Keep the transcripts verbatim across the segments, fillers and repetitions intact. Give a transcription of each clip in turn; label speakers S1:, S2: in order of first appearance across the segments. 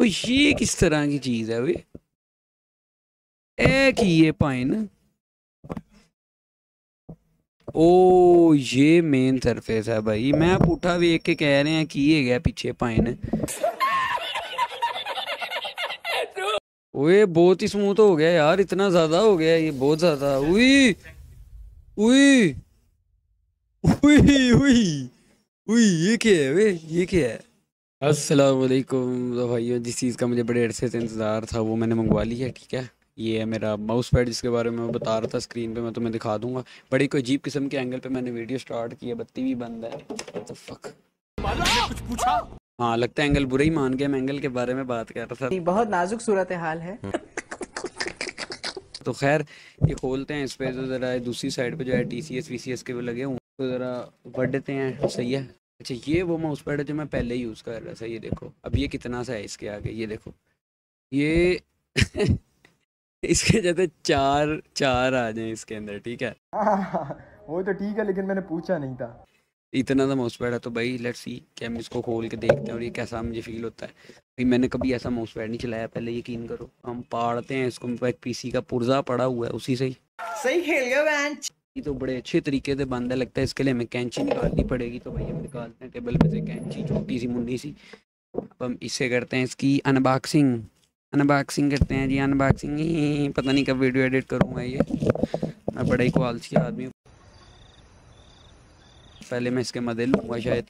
S1: तो ये किस तरह की चीज है वे? ए की ये पाइन ओ ये मेन सरफेस है भाई। मैं पुठा वेख के कह रहे हैं की ये गया पीछे पाइन। ओए बहुत ही स्मूथ हो गया यार, इतना ज्यादा हो गया ये, बहुत ज्यादा। उई उई उई उई उई ये क्या है वे? ये क्या है? अस्सलाम वालेकुम। तो भाइयों जिस चीज़ का मुझे बड़े अरसे से इंतज़ार था वो मैंने मंगवा ली है, ठीक है। ये है मेरा माउस पैड जिसके बारे में मैं बता रहा था स्क्रीन पे, मैं तुम्हें दिखा दूंगा। बड़ी कोई अजीब किस्म के एंगल पे मैंने वीडियो स्टार्ट की है, बत्ती भी बंद है। What the fuck? कुछ पूछा? हाँ लगता है एंगल बुरा ही मान गया, मैं एंगल के बारे में बात कर रहा था।
S2: बहुत नाजुक सूरत हाल है।
S1: तो खैर ये खोलते हैं, इस पे तो ज़रा दूसरी साइड पे जो है T C S V C S के वो लगे हुए तो ज़रा बढ़ते हैं, सही है। अच्छा ये वो माउस पैड है जो मैं पहले यूज़ कर रहा था, ये देखो अब ये कितना सा है इसके आगे, ये देखो ये इसके जैसे चार चार आ जाए इसके अंदर, ठीक है।
S3: वो तो ठीक है लेकिन मैंने पूछा नहीं था।
S1: इतना सा माउस पैड है तो भाई लेट्स सी कि हम इसको खोल के देखते हैं और ये कैसा मुझे फील होता है। भाई मैंने कभी ऐसा माउस पैड नहीं चलाया पहले, यकीन करो। हम पाड़ते हैं इसको, मेरे पास एक पीसी का पुर्जा पड़ा हुआ है उसी से ही।
S2: सही खेल गया बेंच।
S1: ये तो बड़े अच्छे तरीके से बंद है, लगता है इसके लिए हमें कैंची निकालनी पड़ेगी। तो भाई हम निकालते हैं टेबल में से कैंची, छोटी सी मुन्नी सी। अब हम इससे करते हैं इसकी अनबॉक्सिंग। अनबॉक्सिंग करते हैं जी, अनबॉक्सिंग। पता नहीं कब वीडियो एडिट करूँगा ये, मैं बड़ा ही को आलसी आदमी हूँ। पहले मैं इसके मदे लूँगा शायद।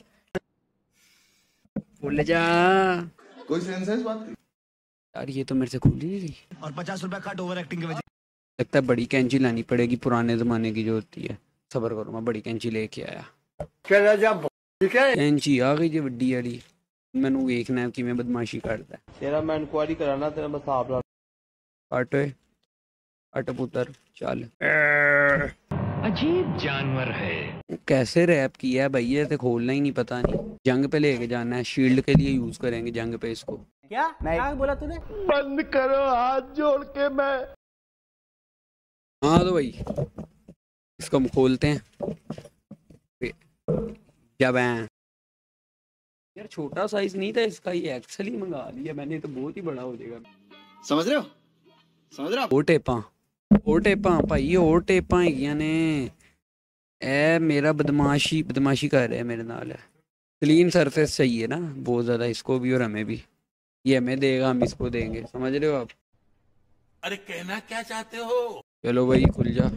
S1: खुल जा
S4: कोई सेंस है इस बात की?
S1: यार ये तो मेरे से खुल ही नहीं रही।
S5: और पचास रुपए कट ओवर एक्टिंग के वजह
S1: लगता है बड़ी कैंची लानी पड़ेगी, पुराने ज़माने की जो होती है। सब्र करो मैं बड़ी कैंची लेके आया। कैंची आ गई जी वड्डी वाली। मैनू देखना है कि मैं बदमाशी करता है।
S6: तेरा मैं इंक्वायरी कराना, तेरा बस आप ला।
S1: अट अट पुत्र चल।
S7: अजीब जानवर है।
S1: कैसे रैप किया है भाई, ये तो खोलना ही नहीं, पता नहीं। जंग पे लेके जाना है, शील्ड के लिए यूज करेंगे जंग पे इसको।
S2: क्या क्या बोला तूने?
S4: बंद करो हाथ जोड़ के। मैं
S1: हाँ तो भाई इसको हम खोलते हैं। जब है यार छोटा साइज नहीं था इसका, ये एक्सेल ही मंगा लिया मैंने, तो बहुत ही बड़ा हो जाएगा।
S5: समझ रहे हो? समझ रहे हो?
S1: ओ टेपा ओ टेपा भाई, ओ टेपा हैगियां ने। ए मेरा बदमाशी बदमाशी कर रहा है मेरे नाल। क्लीन सरफेस चाहिए ना बहुत ज़्यादा इसको भी और हमें भी। ये हमें देगा, हम इसको देंगे, समझ रहे हो आप?
S7: अरे कहना क्या चाहते हो?
S1: चलो भाई खुल जा।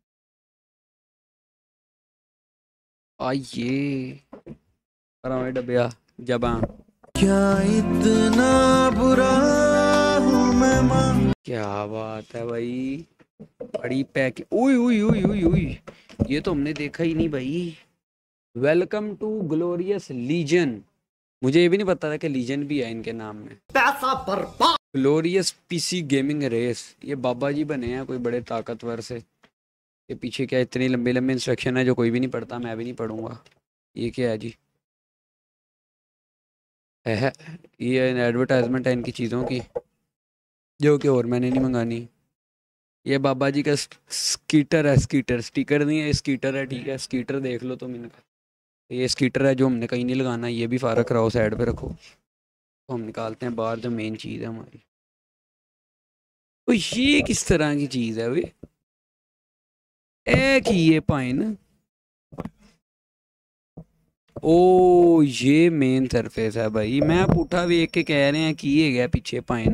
S1: आइए अरे डबिया जबा।
S5: क्या इतना बुरा हूँ मैं मां?
S1: क्या बात है भाई, बड़ी पैक। उई उई उई उई उई ये तो हमने देखा ही नहीं भाई। Welcome to glorious legion. मुझे ये भी नहीं पता था कि लीजन भी है इनके नाम में।
S5: पैसा बर्बाद।
S1: Glorious PC gaming race. ये बाबा जी बने हैं कोई बड़े ताकतवर से। ये पीछे क्या इतनी लंबी लंबी इंस्ट्रक्शन है जो कोई भी नहीं पढ़ता, मैं भी नहीं पढ़ूंगा। ये क्या है जी? है ये एडवर्टाइजमेंट है इनकी चीज़ों की, जो कि और मैंने नहीं मंगानी। ये बाबा जी का स्कीटर है, स्कीटर स्टिकर नहीं है, स्कीटर है, ठीक है। स्कीटर देख लो तुम इनका, ये स्कीटर है जो हमने कहीं नहीं लगाना। ये भी फारक रहो, साइड पे रखो। तो हम निकालते हैं बाहर जो मेन चीज़ है हमारी। तो ये किस तरह की चीज़ है वे? ए की ये पाइन ओ ये मेन सरफेस है भाई। मैं पुठा वेख के कह रहे हैं कि ये गया पीछे पाइन।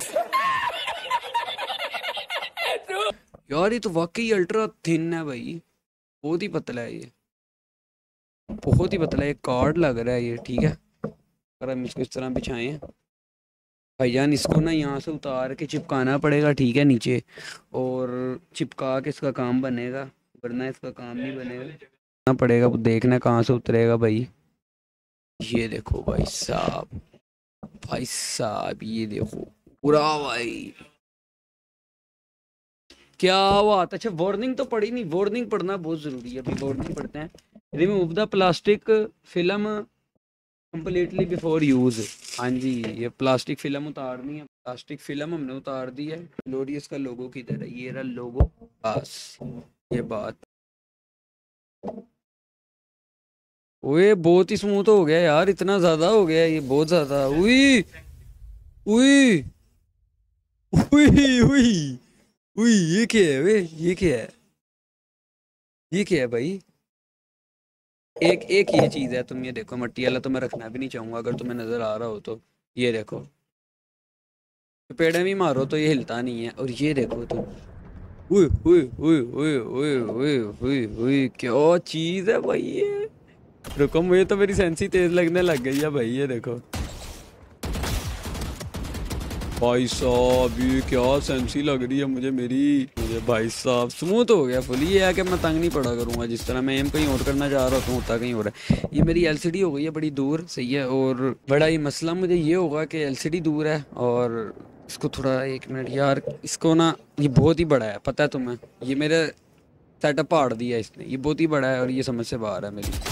S1: यार ये तो वाकई अल्ट्रा थिन है भाई, बहुत ही पतला है ये, बहुत ही पतला है। कार्ड लग रहा है ये, ठीक है। अगर हम इसको इस तरह बिछाएं भाईजान, इसको ना यहाँ से उतार के चिपकाना पड़ेगा, ठीक है, नीचे। और चिपका के इसका काम बनेगा, वरना इसका काम नहीं बनेगा। पड़ेगा देखना कहाँ से उतरेगा भाई। ये देखो भाई साहब, भाई साहब ये देखो पूरा भाई, क्या बात। अच्छा वार्निंग तो पड़ी नहीं, वार्निंग पढ़ना बहुत ज़रूरी है। अभी वार्निंग पढ़ते हैं। Remove the plastic film completely before use. हाँ जी ये प्लास्टिक फिल्म उतारनी है। प्लास्टिक फिल्म हमने उतार दी है। ग्लोरियस का लोगो किधर है? ये रहा लोगो, बस ये बात। ओए बहुत ही स्मूथ हो गया यार, इतना ज़्यादा हो गया ये, बहुत ज़्यादा। उई उई उई उई उई, ये क्या है वे, ये क्या है, ये क्या है भाई। एक एक ये चीज़ है, तुम ये देखो, मट्टी वाला तो मैं रखना भी नहीं चाहूँगा, अगर तुम्हें नज़र आ रहा हो तो। ये देखो पेड़ में मारो तो ये हिलता नहीं है, और ये देखो तुम, उई उई उई उई उई उई उई उई, क्या चीज़ है भाई ये। रुको, मुझे तो मेरी सेंसी तेज लगने लग गई है भाई, ये देखो भाई साहब, ये क्या सेंसी लग रही है मुझे मेरी, मुझे भाई साहब स्मूथ हो गया फुल। ये है कि मैं तंग नहीं पड़ा करूँगा, जिस तरह मैं एम कहीं और करना चाह रहा हूँ होता कहीं हो रहा है। ये मेरी एलसीडी हो गई है बड़ी दूर, सही है, और बड़ा ही मसला मुझे ये होगा कि एलसीडी दूर है, और इसको थोड़ा एक मिनट यार, इसको ना, ये बहुत ही बड़ा है पता है तुम्हें, ये मेरे सेटअप फाड़ दिया इसने, ये बहुत ही बड़ा है और ये समझ से बाहर है मेरी।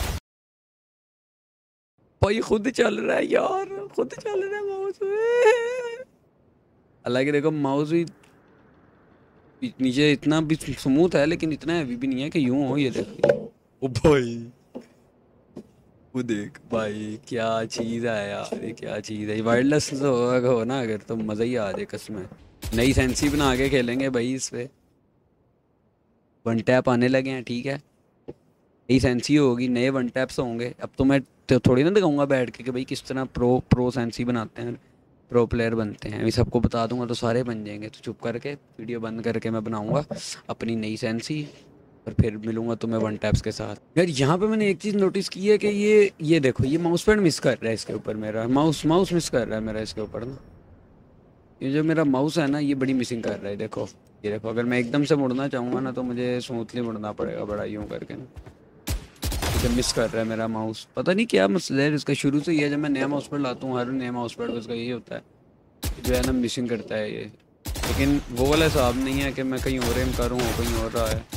S1: भाई खुद चल रहा है यार, खुद चल रहा है माउस, हालांकि देखो माउस भी नीचे इतना भी स्मूथ है, लेकिन इतना हैवी भी नहीं है कि यूं हो। ये देखो, ओ भाई वो देख भाई, क्या चीज़ है यार, ये क्या चीज़ है। वायरलेस तो हो ना अगर, तो मज़ा ही आ जाए कसम। नई सेंसी बना के खेलेंगे भाई इस पे, वन टैप आने लगे हैं, ठीक है, नई सेंसी होगी, नए वन टैप्स होंगे। अब तो मैं तो थोड़ी ना दिखाऊंगा बैठ के कि भाई किस तरह प्रो प्रो सेंसी बनाते हैं, प्रो प्लेयर बनते हैं, अभी सबको बता दूंगा तो सारे बन जाएंगे। तो चुप करके वीडियो बंद करके मैं बनाऊंगा अपनी नई सेंसी, और फिर मिलूंगा तुम्हें वन टैप्स के साथ। यार यहाँ पे मैंने एक चीज़ नोटिस की है कि ये ये देखो, ये माउस पैड मिस कर रहा है इसके ऊपर, मेरा माउस माउस मिस कर रहा है मेरा इसके ऊपर ना, ये जो मेरा माउस है ना, ये बड़ी मिसिंग कर रहा है। देखो ये देखो, अगर मैं एकदम से मुड़ना चाहूँगा ना तो मुझे स्मूथली मुड़ना पड़ेगा बड़ा यूँ करके ना, जब मिस कर रहा है मेरा माउस, पता नहीं क्या मसला है इसका। शुरू से ये है, जब मैं नया माउस पैड लाता हूँ, हर नया माउस पैड उसका यही होता है, जो है ना मिसिंग करता है ये। लेकिन वो वाला हिसाब नहीं है कि मैं कहीं और एम करूँ कहीं और रहा है।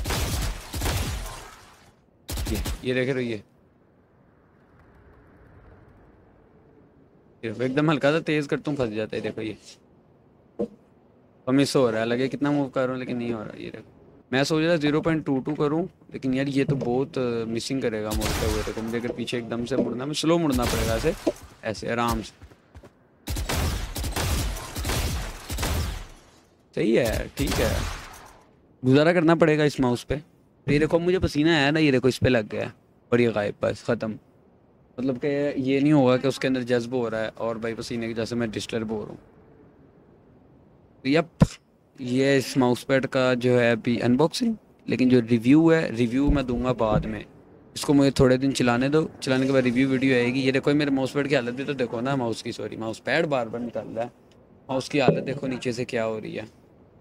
S1: ये ये देख रही है, एकदम हल्का सा तेज करता हूँ फंस जाता है। देखो ये तो मिस हो रहा है, लगे कितना मूव कर रहा हूँ लेकिन नहीं हो रहा। ये देखो, मैं सोच रहा जीरो पॉइंट टू टू करूँ, लेकिन यार ये तो बहुत मिसिंग करेगा मुड़ते हुए। देखो मुझे अगर पीछे एकदम से मुड़ना, मैं स्लो मुड़ना पड़ेगा ऐसे ऐसे आराम से। सही है, ठीक है, गुजारा करना पड़ेगा इस माउस पे। ये देखो मुझे पसीना आया ना, ये देखो इस पे लग गया और ये गायब, बस ख़त्म। मतलब कि ये नहीं होगा कि उसके अंदर जज्ब हो रहा है और भाई पसीने की जैसे मैं डिस्टर्ब हो रहा हूँ। यप, ये इस माउस पैड का जो है अभी अनबॉक्सिंग, लेकिन जो रिव्यू है, रिव्यू मैं दूंगा बाद में। इसको मुझे थोड़े दिन चलाने दो, चलाने के बाद रिव्यू वीडियो आएगी। ये देखो मेरे माउस पैड की हालत भी तो देखो ना, माउस की सॉरी माउस पैड बार बार निकल रहा है, माउस की हालत देखो नीचे से क्या हो रही है।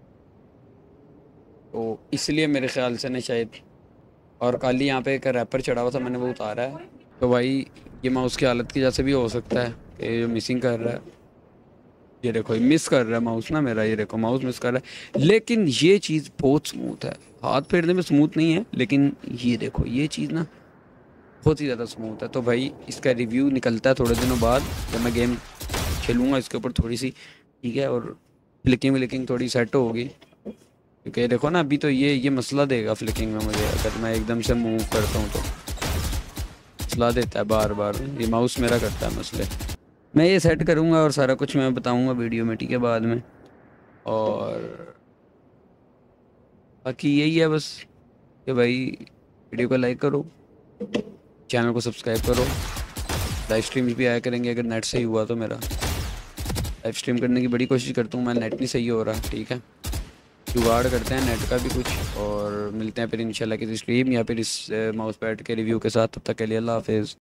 S1: तो इसलिए मेरे ख्याल से ना शायद, और कल ही यहाँ पे एक रैपर चढ़ा हुआ था, मैंने वो उतारा है। तो भाई ये माउस की हालत की जैसे भी हो सकता है कि जो मिसिंग कर रहा है। ये देखो मिस कर रहा है माउस ना मेरा, ये देखो माउस मिस कर रहा है। लेकिन ये चीज़ बहुत स्मूथ है, हाथ फेरने में स्मूथ नहीं है, लेकिन ये देखो ये चीज़ ना बहुत ही ज़्यादा स्मूथ है। तो भाई इसका रिव्यू निकलता है थोड़े दिनों बाद, जब मैं गेम खेलूँगा इसके ऊपर थोड़ी सी, ठीक है, और फ्लिकिंग व्लिकिंग थोड़ी सेट होगी। क्योंकि देखो ना अभी तो ये ये मसला देगा फ्लिकिंग में मुझे, अगर मैं एकदम से मूव करता हूँ तो मसला देता है बार बार, ये माउस मेरा करता है मसले। मैं ये सेट करूँगा और सारा कुछ मैं बताऊँगा वीडियो में, ठीक है, बाद में। और बाकी यही है बस कि भाई वीडियो को लाइक करो, चैनल को सब्सक्राइब करो, लाइव स्ट्रीम्स भी आया करेंगे अगर नेट सही हुआ तो। मेरा लाइव स्ट्रीम करने की बड़ी कोशिश करता हूँ मैं, नेट नहीं सही हो रहा, ठीक है, जुगाड़ करते हैं नेट का भी कुछ। और मिलते हैं फिर इंशाल्लाह किसी स्ट्रीम या फिर इस माउस पैड के रिव्यू के साथ, तब तक के लिए अल्लाह हाफिज़।